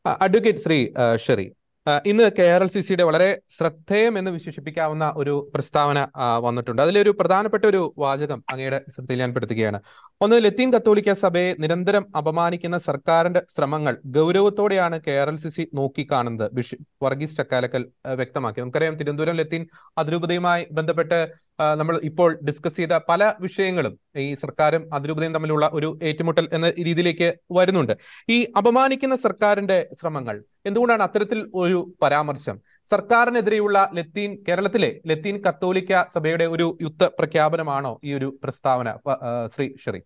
Advocate Shri Sherry, ഇന്ന് KRLCC-യുടെ വളരെ ശ്രദ്ധേയം എന്ന് വിശേഷിപ്പിക്കാവുന്ന ഒരു പ്രസ്താവന വന്നിട്ടുണ്ട്. അതിലൊരു പ്രധാനപ്പെട്ട ഒരു വാചകം അങ്ങയുടെ ശ്രദ്ധയിൽ ഞാൻ പെടുത്തുകയാണ്. ഒന്ന്, ലത്തീൻ കത്തോലിക്ക സഭയെ നിരന്തരം അപമാനിക്കുന്ന സർക്കാരിന്റെ ശ്രമങ്ങൾ ഗൗരവത്തോടെയാണ് KRLCC നോക്കിക്കാണുന്നത്. ബിഷപ്പ് വർഗീസ് ചക്കാലക്കൽ വ്യക്തമാക്കി. നമുക്കറിയാം, തിരുവനന്തപുരം ലത്തീൻ അതിരൂപതയുമായി ബന്ധപ്പെട്ട് നമ്മൾ ഇപ്പോൾ ഡിസ്കസ് ചെയ്ത പല വിഷയങ്ങളും ഈ സർക്കാരും അതിരൂപതയും തമ്മിലുള്ള ഒരു ഏറ്റുമുട്ടൽ എന്ന രീതിയിലേക്ക് വരുന്നുണ്ട്. ഈ അപമാനിക്കുന്ന സർക്കാരിന്റെ ശ്രമങ്ങൾ എന്തുകൊണ്ടാണ് അത്തരത്തിൽ ഒരു പരാമർശം? സർക്കാരിനെതിരെയുള്ള കേരളത്തിലെ ലത്തീൻ കത്തോലിക്ക സഭയുടെ ഒരു യുദ്ധ പ്രഖ്യാപനമാണോ ഈ ഒരു പ്രസ്താവന, ശ്രീ ഷെറി?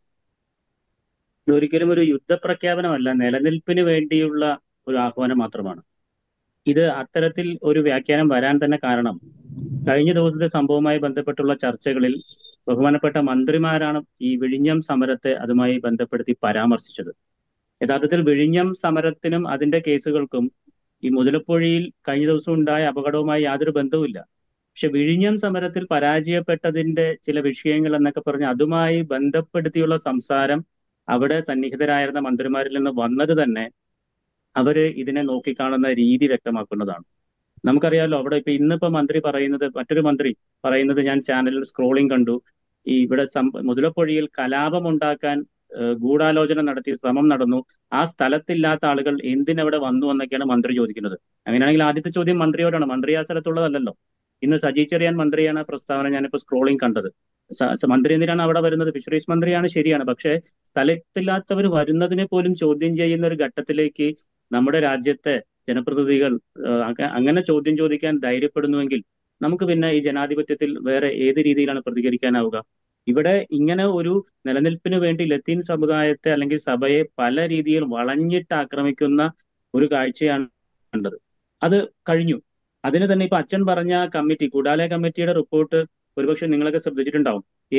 ഒരിക്കലും ഒരു യുദ്ധപ്രഖ്യാപനമല്ല, നിലനിൽപ്പിന് വേണ്ടിയുള്ള ഒരു ആഹ്വാനം മാത്രമാണ്. ഇത് അത്തരത്തിൽ ഒരു വ്യാഖ്യാനം വരാൻ തന്നെ കാരണം, കഴിഞ്ഞ ദിവസത്തെ സംഭവവുമായി ബന്ധപ്പെട്ടുള്ള ചർച്ചകളിൽ ബഹുമാനപ്പെട്ട മന്ത്രിമാരാണ് ഈ വിഴിഞ്ഞം സമരത്തെ അതുമായി ബന്ധപ്പെടുത്തി പരാമർശിച്ചത്. യഥാർത്ഥത്തിൽ വിഴിഞ്ഞം സമരത്തിനും അതിന്റെ കേസുകൾക്കും ഈ മുതലപ്പുഴയിൽ കഴിഞ്ഞ ദിവസം ഉണ്ടായ അപകടവുമായി യാതൊരു ബന്ധവുമില്ല. പക്ഷെ വിഴിഞ്ഞം സമരത്തിൽ പരാജയപ്പെട്ടതിന്റെ ചില വിഷയങ്ങൾ എന്നൊക്കെ പറഞ്ഞ് അതുമായി ബന്ധപ്പെടുത്തിയുള്ള സംസാരം അവിടെ സന്നിഹിതരായിരുന്ന മന്ത്രിമാരിൽ നിന്ന് വന്നത് തന്നെ അവര് ഇതിനെ നോക്കിക്കാണുന്ന രീതി വ്യക്തമാക്കുന്നതാണ്. നമുക്കറിയാമല്ലോ, അവിടെ ഇന്നിപ്പോ മറ്റൊരു മന്ത്രി പറയുന്നത് ഞാൻ ചാനലിൽ സ്ക്രോളിംഗ് കണ്ടു, ഈ ഇവിടെ മുതലപ്പുഴയിൽ കലാപമുണ്ടാക്കാൻ ഗൂഢാലോചന നടത്തി ശ്രമം നടന്നു, ആ സ്ഥലത്തില്ലാത്ത ആളുകൾ എന്തിനവിടെ വന്നു എന്നൊക്കെയാണ് മന്ത്രി ചോദിക്കുന്നത്. അങ്ങനെയാണെങ്കിൽ ആദ്യത്തെ ചോദ്യം മന്ത്രിയോടാണ്. മന്ത്രി ആ സ്ഥലത്തുള്ളതല്ലല്ലോ. ഇന്ന് സജി ചെറിയാൻ മന്ത്രിയാണ് പ്രസ്താവന ഞാനിപ്പോ സ്ക്രോളിംഗ് കണ്ടത്. മന്ത്രി എന്തിനാണ് അവിടെ വരുന്നത്? ഫിഷറീസ് മന്ത്രിയാണ്, ശരിയാണ്. പക്ഷെ സ്ഥലത്തില്ലാത്തവർ വരുന്നതിനെ പോലും ചോദ്യം ചെയ്യുന്ന ഒരു ഘട്ടത്തിലേക്ക് നമ്മുടെ രാജ്യത്തെ ജനപ്രതിനിധികൾ അങ്ങനെ ചോദ്യം ചോദിക്കാൻ ധൈര്യപ്പെടുന്നുവെങ്കിൽ നമുക്ക് പിന്നെ ഈ ജനാധിപത്യത്തിൽ വേറെ ഏത് രീതിയിലാണ് പ്രതികരിക്കാനാവുക? ഇവിടെ ഇങ്ങനെ ഒരു നിലനിൽപ്പിന് വേണ്ടി ലത്തീൻ സമുദായത്തെ അല്ലെങ്കിൽ സഭയെ പല രീതിയിൽ വളഞ്ഞിട്ട് ആക്രമിക്കുന്ന ഒരു കാഴ്ചയാണ് കണ്ടത്. അത് കഴിഞ്ഞു. അതിന് തന്നെ ഇപ്പൊ അച്ഛൻ പറഞ്ഞ കമ്മിറ്റി, കൂടാലെ കമ്മിറ്റിയുടെ റിപ്പോർട്ട് ഒരുപക്ഷെ നിങ്ങളൊക്കെ ശ്രദ്ധിച്ചിട്ടുണ്ടാവും.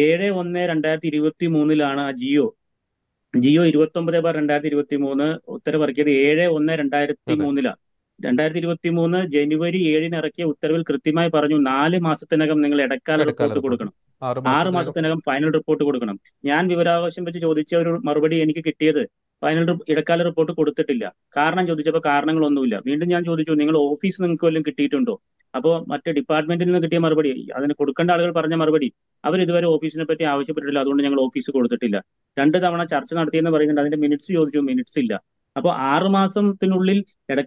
7/1/2023 ആ ജിയോ 29/2023 ഉത്തരവിറക്കിയത് 7/1/2023. 2023 ജനുവരി 7-ന് ഇറക്കിയ ഉത്തരവിൽ കൃത്യമായി പറഞ്ഞു 4 മാസത്തിനകം നിങ്ങൾ ഇടക്കാല റിപ്പോർട്ട് കൊടുക്കണം, 6 മാസത്തിനകം ഫൈനൽ റിപ്പോർട്ട് കൊടുക്കണം. ഞാൻ വിവരാവകാശം വെച്ച് ചോദിച്ച ഒരു മറുപടി എനിക്ക് കിട്ടിയത് ഇടക്കാല റിപ്പോർട്ട് കൊടുത്തിട്ടില്ല. കാരണം ചോദിച്ചപ്പോൾ കാരണങ്ങളൊന്നുമില്ല. വീണ്ടും ഞാൻ ചോദിച്ചു, നിങ്ങൾ ഓഫീസ് നിങ്ങൾക്ക് വല്ലതും കിട്ടിയിട്ടുണ്ടോ? അപ്പോൾ മറ്റ് ഡിപ്പാർട്ട്മെന്റിൽ നിന്ന് കിട്ടിയ മറുപടി, അതിന് കൊടുക്കേണ്ട ആളുകൾ പറഞ്ഞ മറുപടി, അവർ ഇതുവരെ ഓഫീസിനെ പറ്റി ആവശ്യപ്പെട്ടിട്ടില്ല, അതുകൊണ്ട് ഞങ്ങൾ ഓഫീസ് കൊടുത്തിട്ടില്ല. 2 തവണ ചർച്ച നടത്തിയെന്ന് പറയുന്നുണ്ട്, അതിന്റെ മിനിറ്റ്സ് ചോദിച്ചു, മിനിറ്റ്സ് ഇല്ല. അപ്പോൾ 6 മാസത്തിനുള്ളിൽ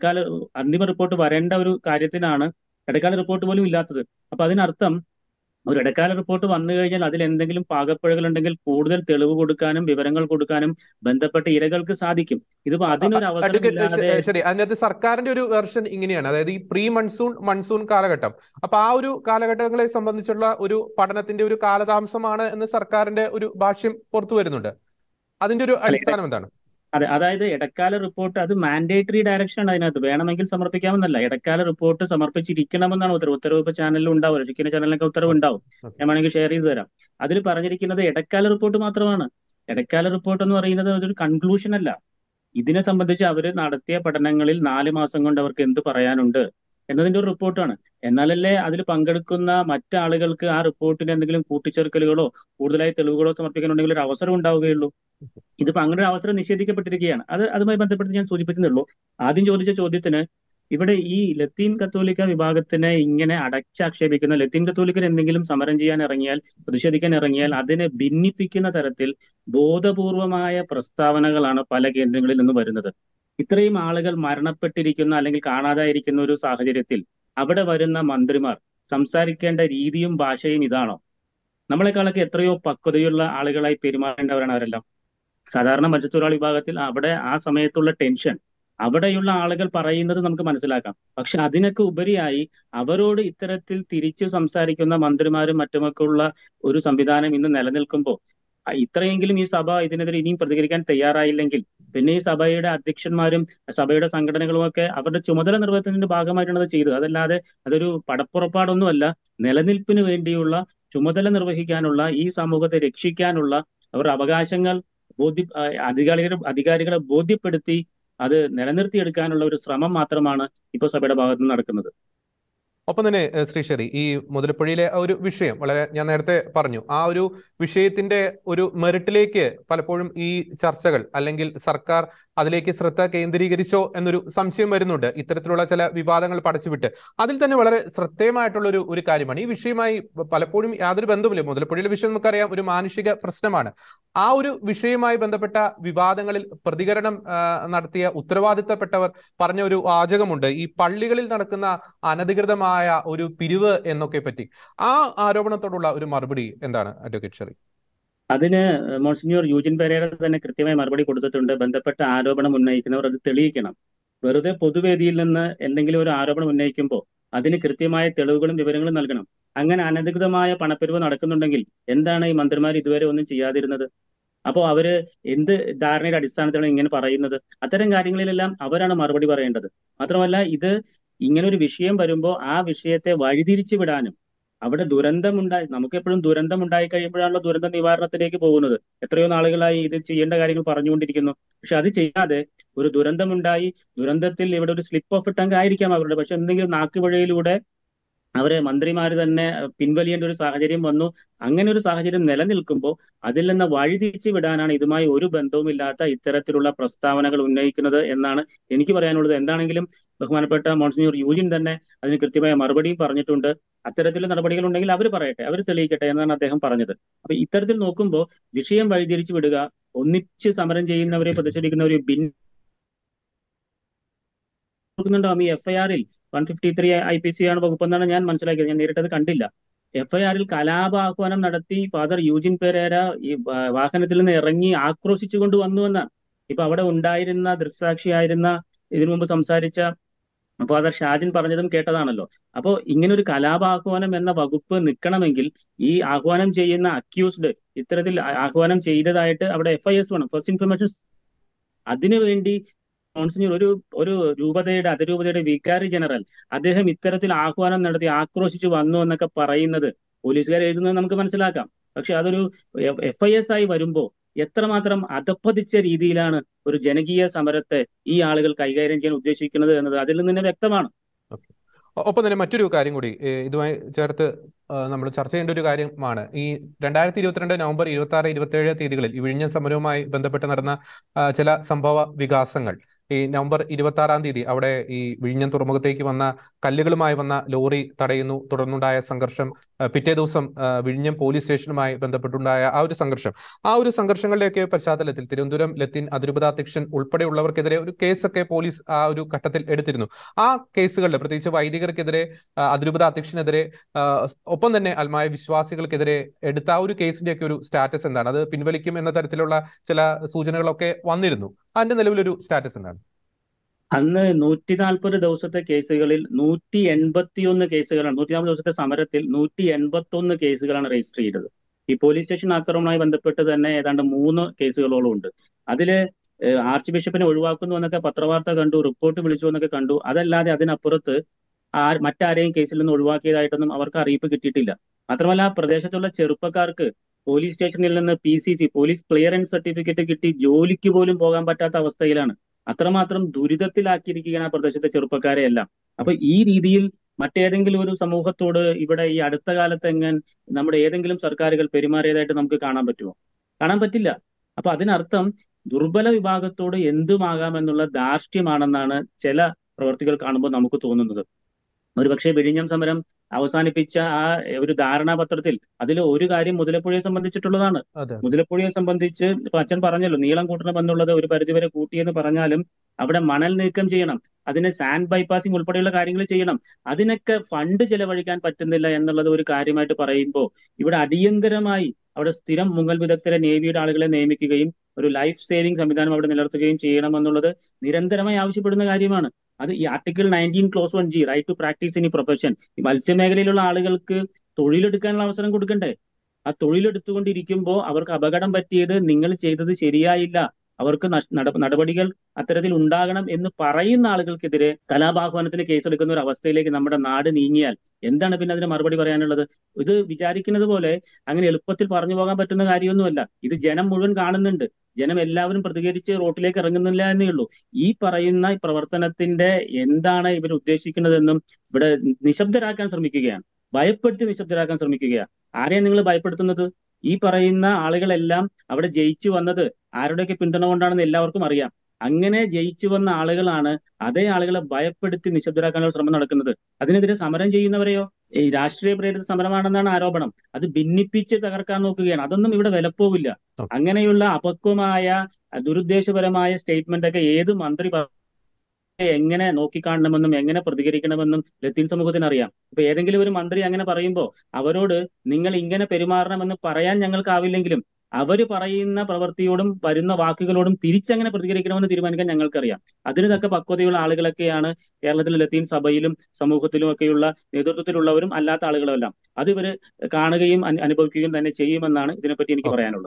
അന്തിമ റിപ്പോർട്ട് വരേണ്ട ഒരു കാര്യത്തിനാണ് ഇടക്കാല റിപ്പോർട്ട് പോലും ഇല്ലാത്തത്. അപ്പൊ അതിനർത്ഥം ഒരു ഇടക്കാല റിപ്പോർട്ട് വന്നു കഴിഞ്ഞാൽ അതിൽ എന്തെങ്കിലും പാകപ്പിഴകൾ ഉണ്ടെങ്കിൽ കൂടുതൽ തെളിവ് കൊടുക്കാനും വിവരങ്ങൾ കൊടുക്കാനും ബന്ധപ്പെട്ട ഇരകൾക്ക് സാധിക്കും. ഇതിപ്പോ അതിനൊരു അവസരം ഇല്ലാതെ. ശരി, അതിനകത്ത് സർക്കാരിന്റെ ഒരു വെർഷൻ ഇങ്ങനെയാണ്, അതായത് ഈ പ്രീ മൺസൂൺ കാലഘട്ടം. അപ്പൊ ആ ഒരു കാലഘട്ടങ്ങളെ സംബന്ധിച്ചുള്ള ഒരു പഠനത്തിന്റെ ഒരു കാലതാമസമാണ് എന്ന് സർക്കാരിന്റെ ഒരു ഭാഷ്യം പുറത്തു വരുന്നുണ്ട്. അതിന്റെ ഒരു അടിസ്ഥാനം എന്താണ്? അതെ, അതായത് ഇടക്കാല റിപ്പോർട്ട് അത് മാൻഡേറ്ററി ഡയറക്ഷൻ ആണ്. അതിനകത്ത് വേണമെങ്കിൽ സമർപ്പിക്കാമെന്നല്ല, ഇടക്കാല റിപ്പോർട്ട് സമർപ്പിച്ചിരിക്കണമെന്നാണ് ഉത്തരവ് ഇപ്പൊ ചാനലിൽ ഉണ്ടാവും, ശരിക്കും ചാനലിലൊക്കെ ഉത്തരവ് ഉണ്ടാവും. ഞാൻ വേണമെങ്കിൽ ഷെയർ ചെയ്ത് തരാം. അതിൽ പറഞ്ഞിരിക്കുന്നത് ഇടക്കാല റിപ്പോർട്ട് മാത്രമാണ്. ഇടക്കാല റിപ്പോർട്ട് എന്ന് പറയുന്നത് അതൊരു കൺക്ലൂഷൻ അല്ല. ഇതിനെ സംബന്ധിച്ച് അവർ നടത്തിയ പഠനങ്ങളിൽ 4 മാസം കൊണ്ട് അവർക്ക് എന്ത് പറയാനുണ്ട് എന്നതിന്റെ ഒരു റിപ്പോർട്ടാണ്. എന്നാലല്ലേ അതിൽ പങ്കെടുക്കുന്ന മറ്റാളുകൾക്ക് ആ റിപ്പോർട്ടിന് എന്തെങ്കിലും കൂട്ടിച്ചേർക്കലുകളോ കൂടുതലായി തെളിവുകളോ സമർപ്പിക്കാനുണ്ടെങ്കിൽ ഒരു അവസരം ഉണ്ടാവുകയുള്ളൂ. ഇതിപ്പോ അങ്ങനെ ഒരു അവസരം നിഷേധിക്കപ്പെട്ടിരിക്കുകയാണ്. അതുമായി ബന്ധപ്പെട്ട് ഞാൻ സൂചിപ്പിക്കുന്നുള്ളൂ. ആദ്യം ചോദിച്ച ചോദ്യത്തിന് ഇവിടെ ഈ ലത്തീൻ കത്തോലിക്ക വിഭാഗത്തിനെ ഇങ്ങനെ അടച്ചാക്ഷേപിക്കുന്ന, ലത്തീൻ കത്തോലിക്കർ എന്തെങ്കിലും സമരം ചെയ്യാൻ ഇറങ്ങിയാൽ, പ്രതിഷേധിക്കാൻ ഇറങ്ങിയാൽ അതിനെ ഭിന്നിപ്പിക്കുന്ന തരത്തിൽ ബോധപൂർവമായ പ്രസ്താവനകളാണ് പല കേന്ദ്രങ്ങളിൽ നിന്ന് വരുന്നത്. ഇത്രയും ആളുകൾ മരണപ്പെട്ടിരിക്കുന്ന അല്ലെങ്കിൽ കാണാതായിരിക്കുന്ന ഒരു സാഹചര്യത്തിൽ അവിടെ വരുന്ന മന്ത്രിമാർ സംസാരിക്കേണ്ട രീതിയും ഭാഷയും ഇതാണോ? നമ്മളെക്കാളൊക്കെ എത്രയോ പക്വതയുള്ള ആളുകളായി പെരുമാറേണ്ടവരാണ് അവരെല്ലാം. സാധാരണ മത്സ്യത്തൊഴിലാളി വിഭാഗത്തിൽ അവിടെ ആ സമയത്തുള്ള ടെൻഷൻ അവിടെയുള്ള ആളുകൾ പറയുന്നത് നമുക്ക് മനസ്സിലാക്കാം. പക്ഷെ അതിനൊക്കെ ഉപരിയായി അവരോട് ഇത്തരത്തിൽ തിരിച്ചു സംസാരിക്കുന്ന മന്ത്രിമാരും മറ്റുമൊക്കെ ഉള്ള ഒരു സംവിധാനം ഇന്ന് നിലനിൽക്കുമ്പോൾ ഇത്രയെങ്കിലും ഈ സഭ ഇതിനെതിരെ ഇനിയും പ്രതികരിക്കാൻ തയ്യാറായില്ലെങ്കിൽ പിന്നെ ഈ സഭയുടെ അധ്യക്ഷന്മാരും സഭയുടെ സംഘടനകളും ഒക്കെ അവരുടെ ചുമതല നിർവഹിക്കുന്നതിന്റെ ഭാഗമായിട്ടാണ് അത് ചെയ്തത്. അതല്ലാതെ അതൊരു പടപ്പുറപ്പാടൊന്നുമല്ല. നിലനിൽപ്പിന് വേണ്ടിയുള്ള ചുമതല നിർവഹിക്കാനുള്ള, ഈ സമൂഹത്തെ രക്ഷിക്കാനുള്ള അവരുടെ അവകാശങ്ങൾ അധികാരികളെ ബോധ്യപ്പെടുത്തി അത് നിലനിർത്തിയെടുക്കാനുള്ള ഒരു ശ്രമം മാത്രമാണ് ഇപ്പോൾ സഭയുടെ ഭാഗത്ത് നിന്ന് നടക്കുന്നത്. ഒപ്പം തന്നെ ശ്രീശരി, ഈ മുതലപ്പുഴയിലെ ആ ഒരു വിഷയം വളരെ ഞാൻ നേരത്തെ പറഞ്ഞു, ആ ഒരു വിഷയത്തിന്റെ ഒരു മെറിറ്റിലേക്ക് പലപ്പോഴും ഈ ചർച്ചകൾ അല്ലെങ്കിൽ സർക്കാർ അതിലേക്ക് ശ്രദ്ധ കേന്ദ്രീകരിച്ചോ എന്നൊരു സംശയം വരുന്നുണ്ട്. ഇത്തരത്തിലുള്ള ചില വിവാദങ്ങൾ പടച്ചുവിട്ട് അതിൽ തന്നെ വളരെ ശ്രദ്ധേയമായിട്ടുള്ള ഒരു കാര്യമാണ് ഈ വിഷയമായി പലപ്പോഴും യാതൊരു ബന്ധവുമില്ല. മുതലപ്പുഴയിലെ വിഷയം നമുക്കറിയാം, ഒരു മാനുഷിക പ്രശ്നമാണ്. ആ ഒരു വിഷയവുമായി ബന്ധപ്പെട്ട വിവാദങ്ങളിൽ പ്രതികരണം നടത്തിയ ഉത്തരവാദിത്തപ്പെട്ടവർ പറഞ്ഞ ഒരു വാചകമുണ്ട്, ഈ പള്ളികളിൽ നടക്കുന്ന അനധികൃതമായ ഒരു പിരിവ് എന്നൊക്കെ പറ്റി. ആ ആരോപണത്തോടുള്ള ഒരു മറുപടി എന്താണ് അഡ്വക്കേറ്റ് ഷെറി? അതിന് മോൺസിഞ്ഞോർ യൂജിൻ പെരേര തന്നെ കൃത്യമായി മറുപടി കൊടുത്തിട്ടുണ്ട്. ബന്ധപ്പെട്ട ആരോപണം ഉന്നയിക്കുന്നവർ അത് തെളിയിക്കണം. വെറുതെ പൊതുവേദിയിൽ നിന്ന് എന്തെങ്കിലും ഒരു ആരോപണം ഉന്നയിക്കുമ്പോൾ അതിന് കൃത്യമായ തെളിവുകളും വിവരങ്ങളും നൽകണം. അങ്ങനെ അനധികൃതമായ പണപ്പിരിവ് നടക്കുന്നുണ്ടെങ്കിൽ എന്താണ് ഈ മന്ത്രിമാർ ഇതുവരെ ഒന്നും ചെയ്യാതിരുന്നത്? അപ്പോൾ അവര് എന്ത് ധാരണയുടെ അടിസ്ഥാനത്തിലാണ് ഇങ്ങനെ പറയുന്നത്? അത്തരം കാര്യങ്ങളിലെല്ലാം അവരാണ് മറുപടി പറയേണ്ടത്. മാത്രമല്ല, ഇത് ഇങ്ങനെ ഒരു വിഷയം വരുമ്പോൾ ആ വിഷയത്തെ വഴിതിരിച്ചു വിടാനും, അവിടെ നമുക്ക് എപ്പോഴും ദുരന്തം ഉണ്ടായി കഴിയുമ്പോഴാണല്ലോ ദുരന്ത നിവാരണത്തിലേക്ക് പോകുന്നത്. എത്രയോ നാളുകളായി ഇത് ചെയ്യേണ്ട കാര്യങ്ങൾ പറഞ്ഞുകൊണ്ടിരിക്കുന്നു. പക്ഷെ അത് ചെയ്യാതെ ഒരു ദുരന്തമുണ്ടായി, ദുരന്തത്തിൽ ഇവിടെ ഒരു സ്ലിപ്പ് ഓഫ് ടങ് ആയിരിക്കാം അവരുടെ, പക്ഷെ എന്തെങ്കിലും നാക്കുവഴിയിലൂടെ അവരെ മന്ത്രിമാർ തന്നെ പിൻവലിയേണ്ട ഒരു സാഹചര്യം വന്നു. അങ്ങനെ ഒരു സാഹചര്യം നിലനിൽക്കുമ്പോൾ അതിൽ നിന്ന് വഴിതിരിച്ചു വിടാനാണ് ഇതുമായി ഒരു ബന്ധവുമില്ലാത്ത ഇത്തരത്തിലുള്ള പ്രസ്താവനകൾ ഉന്നയിക്കുന്നത് എന്നാണ് എനിക്ക് പറയാനുള്ളത്. എന്താണെങ്കിലും ബഹുമാനപ്പെട്ട മോൺസിഞ്ഞോർ യൂജിൻ തന്നെ അതിന് കൃത്യമായ മറുപടിയും പറഞ്ഞിട്ടുണ്ട്. അത്തരത്തിലുള്ള നടപടികൾ ഉണ്ടെങ്കിൽ അവർ പറയട്ടെ, അവർ തെളിയിക്കട്ടെ എന്നാണ് അദ്ദേഹം പറഞ്ഞത്. അപ്പൊ ഇത്തരത്തിൽ നോക്കുമ്പോൾ വിഷയം വഴിതിരിച്ചു വിടുക, ഒന്നിച്ച് സമരം ചെയ്യുന്നവരെ പ്രതിഷേധിക്കുന്നവരെ കൊടുക്കുന്നുണ്ടാവും. ഈ എഫ്ഐആറിൽ 153 IPC ആണ് വകുപ്പെന്നാണ് ഞാൻ മനസ്സിലാക്കിയത്. ഞാൻ നേരിട്ടത് കണ്ടില്ല. എഫ്ഐആറിൽ കലാപാഹ്വാനം നടത്തി ഫാദർ യൂജിൻ പെരേര ഈ വാഹനത്തിൽ നിന്ന് ഇറങ്ങി ആക്രോശിച്ചുകൊണ്ട് വന്നുവെന്നാണ്. ഇപ്പൊ അവിടെ ഉണ്ടായിരുന്ന ദൃക്സാക്ഷിയായിരുന്ന ഇതിനു മുമ്പ് സംസാരിച്ച ഫാദർ ഷാജിൻ പറഞ്ഞതും കേട്ടതാണല്ലോ. അപ്പോൾ ഇങ്ങനെ ഒരു കലാപാഹ്വാനം എന്ന വകുപ്പ് നിൽക്കണമെങ്കിൽ ഈ ആഹ്വാനം ചെയ്യുന്ന അക്യൂസ്ഡ് ഇത്തരത്തിൽ ആഹ്വാനം ചെയ്തതായിട്ട് അവിടെ FIS വേണം, ഫസ്റ്റ് ഇൻഫർമേഷൻ. അതിനുവേണ്ടി മോൺസിഞ്ഞർ ഒരു അതിരൂപതയുടെ വികാരി ജനറൽ അദ്ദേഹം ഇത്തരത്തിൽ ആഹ്വാനം നടത്തി ആക്രോശിച്ചു വന്നു എന്നൊക്കെ പറയുന്നത് പോലീസുകാർ എഴുതുന്നത് നമുക്ക് മനസ്സിലാക്കാം. പക്ഷെ അതൊരു FIS ആയി വരുമ്പോൾ എത്രമാത്രം അധപ്പതിച്ച രീതിയിലാണ് ഒരു ജനകീയ സമരത്തെ ഈ ആളുകൾ കൈകാര്യം ചെയ്യാൻ ഉദ്ദേശിക്കുന്നത് എന്നത് അതിൽ നിന്ന് തന്നെ വ്യക്തമാണ്. ഒപ്പം തന്നെ മറ്റൊരു കാര്യം കൂടി ഇതുമായി ചേർത്ത് നമ്മൾ ചർച്ച ചെയ്യേണ്ട ഒരു കാര്യമാണ്. ഈ 2022 നവംബർ 26, 27 തീയതികളിൽ ഈ വിഴിഞ്ഞം സമരവുമായി ബന്ധപ്പെട്ട് നടന്ന ചില സംഭവ വികാസങ്ങൾ. ഈ നവംബർ 26 തീയതി അവിടെ ഈ വിഴിഞ്ഞം തുറമുഖത്തേക്ക് വന്ന കല്ലുകളുമായി വന്ന ലോറി തടയുന്നു, തുടർന്നുണ്ടായ സംഘർഷം. പിറ്റേ ദിവസം വിഴിഞ്ഞം പോലീസ് സ്റ്റേഷനുമായി ബന്ധപ്പെട്ടുണ്ടായ ആ ഒരു സംഘർഷങ്ങളുടെയൊക്കെ പശ്ചാത്തലത്തിൽ തിരുവനന്തപുരം ലത്തീൻ അതിരൂപതാധ്യക്ഷൻ ഉൾപ്പെടെയുള്ളവർക്കെതിരെ ഒരു കേസൊക്കെ പോലീസ് ആ ഒരു ഘട്ടത്തിൽ എടുത്തിരുന്നു. ആ കേസുകളിൽ പ്രത്യേകിച്ച് വൈദികർക്കെതിരെ, അതിരൂപത അധ്യക്ഷനെതിരെ, ഒപ്പം തന്നെ അൽമായ വിശ്വാസികൾക്കെതിരെ എടുത്ത ആ ഒരു കേസിന്റെ ഒക്കെ ഒരു സ്റ്റാറ്റസ് എന്താണ്? അത് പിൻവലിക്കും എന്ന തരത്തിലുള്ള ചില സൂചനകളൊക്കെ വന്നിരുന്നു. അതിന്റെ നിലവിലൊരു സ്റ്റാറ്റസ് എന്താണ്? അന്ന് 140 ദിവസത്തെ കേസുകളിൽ 181 കേസുകളാണ്, 140 ദിവസത്തെ സമരത്തിൽ 181 കേസുകളാണ് രജിസ്റ്റർ ചെയ്തത്. ഈ പോലീസ് സ്റ്റേഷൻ ആക്രമണവുമായി ബന്ധപ്പെട്ട് തന്നെ ഏതാണ്ട് 3 കേസുകളോളം ഉണ്ട്. അതില് ആർച്ച് ബിഷപ്പിനെ ഒഴിവാക്കുന്നു എന്നൊക്കെ പത്രവാർത്ത കണ്ടു, റിപ്പോർട്ട് വിളിച്ചു എന്നൊക്കെ കണ്ടു. അതല്ലാതെ അതിനപ്പുറത്ത് മറ്റാരെയും കേസിൽ നിന്ന് ഒഴിവാക്കിയതായിട്ടൊന്നും അവർക്ക് അറിയിപ്പ് കിട്ടിയിട്ടില്ല. മാത്രമല്ല, ആ പ്രദേശത്തുള്ള ചെറുപ്പക്കാർക്ക് പോലീസ് സ്റ്റേഷനിൽ നിന്ന് PCC പോലീസ് ക്ലിയറൻസ് സർട്ടിഫിക്കറ്റ് കിട്ടി ജോലിക്ക് പോലും പോകാൻ പറ്റാത്ത അവസ്ഥയിലാണ്. അത്രമാത്രം ദുരിതത്തിലാക്കിയിരിക്കുകയാണ് ആ പ്രദേശത്തെ ചെറുപ്പക്കാരെ എല്ലാം. അപ്പൊ ഈ രീതിയിൽ മറ്റേതെങ്കിലും ഒരു സമൂഹത്തോട് ഇവിടെ ഈ അടുത്ത കാലത്ത് നമ്മുടെ ഏതെങ്കിലും സർക്കാരുകൾ പെരുമാറിയതായിട്ട് നമുക്ക് കാണാൻ പറ്റുമോ? കാണാൻ പറ്റില്ല. അപ്പൊ അതിനർത്ഥം ദുർബല വിഭാഗത്തോട് എന്തുമാകാമെന്നുള്ള ധാർഷ്ട്യമാണെന്നാണ് ചില പ്രവർത്തികൾ കാണുമ്പോൾ നമുക്ക് തോന്നുന്നത്. ഒരുപക്ഷെ വിഴിഞ്ഞം സമരം അവസാനിപ്പിച്ച ആ ഒരു ധാരണാപത്രത്തിൽ അതിൽ ഒരു കാര്യം മുതലപ്പുഴയെ സംബന്ധിച്ചിട്ടുള്ളതാണ്. മുതലപ്പുഴയെ സംബന്ധിച്ച് ഇപ്പൊ അച്ഛൻ പറഞ്ഞല്ലോ, നീളം കൂട്ടണം എന്നുള്ളത് ഒരു പരിധിവരെ കൂട്ടിയെന്ന് പറഞ്ഞാലും അവിടെ മണൽ നീക്കം ചെയ്യണം, അതിന് സാൻഡ് ബൈപ്പാസിംഗ് ഉൾപ്പെടെയുള്ള കാര്യങ്ങൾ ചെയ്യണം. അതിനൊക്കെ ഫണ്ട് ചെലവഴിക്കാൻ പറ്റുന്നില്ല എന്നുള്ളത് ഒരു കാര്യമായിട്ട് പറയുമ്പോൾ ഇവിടെ അടിയന്തരമായി അവിടെ സ്ഥിരം മുങ്ങൽ വിദഗ്ധരെ, നേവിയുടെ ആളുകളെ നിയമിക്കുകയും ഒരു ലൈഫ് സേവിംഗ് സംവിധാനം അവിടെ നിലനിർത്തുകയും ചെയ്യണമെന്നുള്ളത് നിരന്തരമായി ആവശ്യപ്പെടുന്ന കാര്യമാണ്. അത് ഈ article 19 clause 1G right to practise in profession, ഈ മത്സ്യമേഖലയിലുള്ള ആളുകൾക്ക് തൊഴിലെടുക്കാനുള്ള അവസരം കൊടുക്കണ്ടേ? ആ തൊഴിലെടുത്തുകൊണ്ടിരിക്കുമ്പോൾ അവർക്ക് അപകടം പറ്റിയത് നിങ്ങൾ ചെയ്തത് ശരിയായില്ല, അവർക്ക് നടപടികൾ അത്തരത്തിൽ ഉണ്ടാകണം എന്ന് പറയുന്ന ആളുകൾക്കെതിരെ കലാപാഹ്വാനത്തിന് കേസെടുക്കുന്ന ഒരു അവസ്ഥയിലേക്ക് നമ്മുടെ നാട് നീങ്ങിയാൽ എന്താണ് പിന്നെ അതിന് മറുപടി പറയാനുള്ളത്? ഇത് വിചാരിക്കുന്നത് പോലെ അങ്ങനെ എളുപ്പത്തിൽ പറഞ്ഞു പോകാൻ പറ്റുന്ന കാര്യമൊന്നുമല്ല. ഇത് ജനം മുഴുവൻ കാണുന്നുണ്ട്. ജനം എല്ലാവരും പ്രതികരിച്ച് റോട്ടിലേക്ക് ഇറങ്ങുന്നില്ല എന്നേ ഉള്ളൂ. ഈ പറയുന്ന പ്രവർത്തനത്തിന്റെ എന്താണ് ഇവർ ഉദ്ദേശിക്കുന്നതെന്നും ഇവിടെ നിശബ്ദരാക്കാൻ ശ്രമിക്കുകയാണ്. ഭയപ്പെടുത്തി നിശബ്ദരാക്കാൻ ശ്രമിക്കുകയാണ്. ആരെയാണ് നിങ്ങൾ ഭയപ്പെടുത്തുന്നത്? ഈ പറയുന്ന ആളുകളെല്ലാം അവിടെ ജയിച്ചു വന്നത് ആരുടെയൊക്കെ പിന്തുണ കൊണ്ടാണെന്ന് എല്ലാവർക്കും അറിയാം. അങ്ങനെ ജയിച്ചു വന്ന ആളുകളാണ് അതേ ആളുകളെ ഭയപ്പെടുത്തി നിശബ്ദരാക്കാനുള്ള ശ്രമം നടക്കുന്നത്. അതിനെതിരെ സമരം ചെയ്യുന്നവരെയോ ഈ രാഷ്ട്രീയ പ്രേരിത സമരമാണെന്നാണ് ആരോപണം. അത് ഭിന്നിപ്പിച്ച് തകർക്കാൻ നോക്കുകയാണ്. അതൊന്നും ഇവിടെ വിലപ്പോവില്ല. അങ്ങനെയുള്ള അപക്വമായ ദുരുദ്ദേശപരമായ സ്റ്റേറ്റ്മെന്റ് ഒക്കെ ഏത് മന്ത്രി എങ്ങനെ നോക്കിക്കാണണമെന്നും എങ്ങനെ പ്രതികരിക്കണമെന്നും ലത്തീൻ സമൂഹത്തിന് അറിയാം. ഇപ്പൊ ഏതെങ്കിലും ഒരു മന്ത്രി അങ്ങനെ പറയുമ്പോൾ അവരോട് നിങ്ങൾ ഇങ്ങനെ പെരുമാറണമെന്ന് പറയാൻ ഞങ്ങൾക്കാവില്ലെങ്കിലും അവര് പറയുന്ന പ്രവൃത്തിയോടും വരുന്ന വാക്കുകളോടും തിരിച്ചെങ്ങനെ പ്രതികരിക്കണമെന്ന് തീരുമാനിക്കാൻ ഞങ്ങൾക്കറിയാം. അതിന് തക്ക പക്വതയുള്ള ആളുകളൊക്കെയാണ് കേരളത്തിലെ ലത്തീൻ സഭയിലും സമൂഹത്തിലും ഒക്കെയുള്ള നേതൃത്വത്തിലുള്ളവരും അല്ലാത്ത ആളുകളും എല്ലാം. അത് ഇവര് കാണുകയും അനുഭവിക്കുകയും തന്നെ ചെയ്യുമെന്നാണ് ഇതിനെപ്പറ്റി എനിക്ക് ഓക്കെ. പറയാനുള്ളത്.